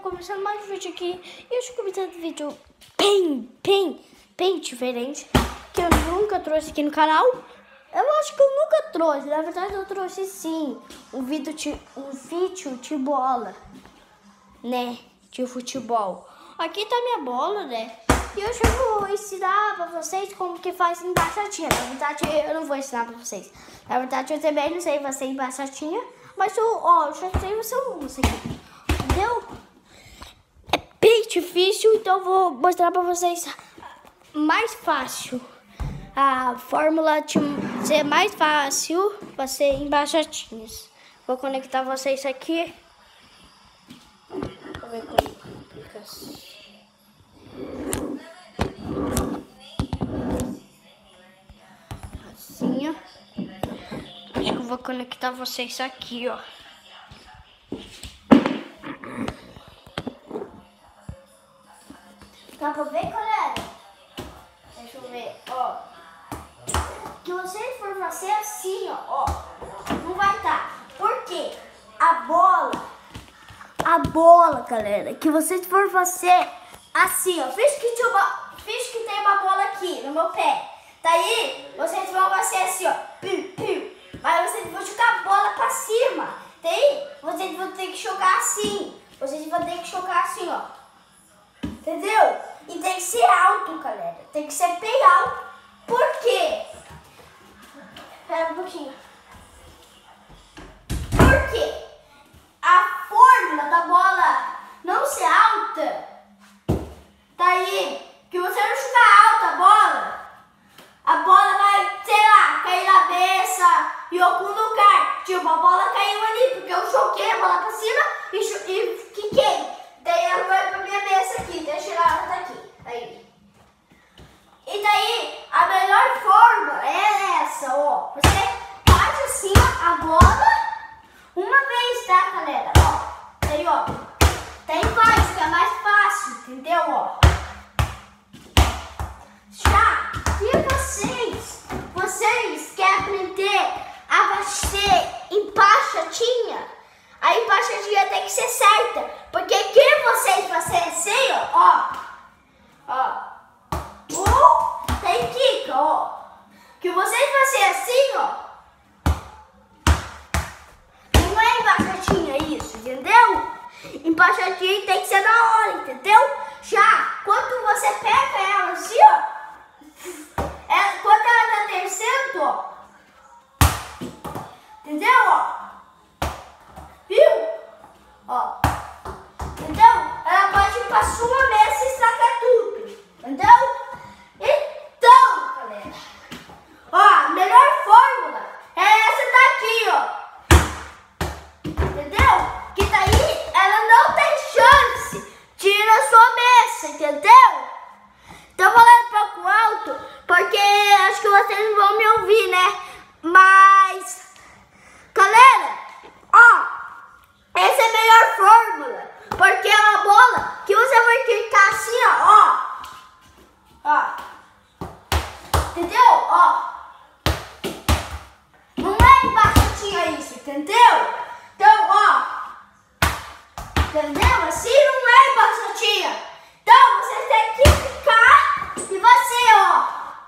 começando mais um vídeo aqui. E eu estou começando um vídeo bem diferente, que eu nunca trouxe aqui no canal. Eu acho que eu nunca trouxe, na verdade eu trouxe sim um vídeo de bola, né, de futebol. Aqui tá minha bola, né, e hoje eu vou ensinar pra vocês como que faz embaixadinha. Na verdade eu não vou ensinar pra vocês, na verdade eu também não sei fazer embaixadinha, mas eu já sei fazer isso aqui, entendeu? É bem difícil, então eu vou mostrar pra vocês mais fácil. A fórmula de ser mais fácil vai ser embaixadinhas. Vou conectar vocês aqui. Vou ver como fica assim. Assim, ó. Acho que eu vou conectar vocês aqui, ó. Dá pra ver, galera? Deixa eu ver, ó. Que vocês for fazer assim, ó, não vai estar. Por quê? A bola, galera, que vocês for fazer assim, ó. Finge que tem uma bola aqui no meu pé. Daí, vocês vão fazer assim, ó. Mas vocês vão jogar a bola pra cima. Daí, vocês vão ter que jogar assim. Vocês vão ter que jogar assim, ó. Entendeu? E tem que ser alto, galera. Tem que ser bem alto. Por quê? Espera um pouquinho. Por quê? A fórmula da bola não ser alta, daí que você não chutar alta a bola vai, sei lá, cair na mesa em algum lugar. Tipo, a bola caiu ali, porque eu joguei a bola pra cima e quiquei. Daí ela vai pra minha mesa aqui, deixa ela daqui. Aí. E daí, a melhor forma é essa, ó. Você bate assim a bola uma vez, tá, galera? Ó, daí, ó. Tem mais, que é mais fácil, entendeu, ó? Já que vocês querem aprender a fazer embaixadinha, a embaixadinha tem que ser certa. Porque que vocês fazem assim, ó. Tem que, ó. Que vocês fazem assim, ó. Não é embaixadinha isso, entendeu? Embaixadinha tem que ser na hora, entendeu? Já quando você pega ela assim, ó. Quando ela tá descendo, ó. Entendeu, ó? Viu? Ó. Entendeu? Ela pode ir pra sua mesa e estragar tudo. Entendeu? Então, galera, ó, a melhor fórmula é essa daqui, ó. Entendeu? Que daí ela não tem chance de ir na sua mesa, entendeu? Tô falando um pouco alto, porque acho que vocês não vão me ouvir, né? Mas, galera, ó, essa é a melhor fórmula, porque é uma bola que você vai clicar assim, ó. Entendeu? Ó. Não é embaixadinha isso, entendeu? Então, ó. Entendeu? Assim não é embaixadinha. Então, você tem que ficar e você, ó.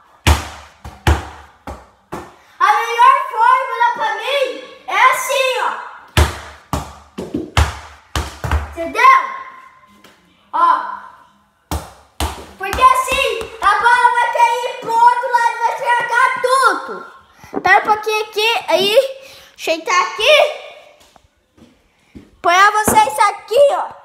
A melhor fórmula pra mim é assim, ó. Entendeu? Ó. Porque assim, a bola vai cair pro outro lado e vai estragar tudo. Espera um pouquinho aqui, aí, ajeitar aqui. Põe vocês aqui, ó.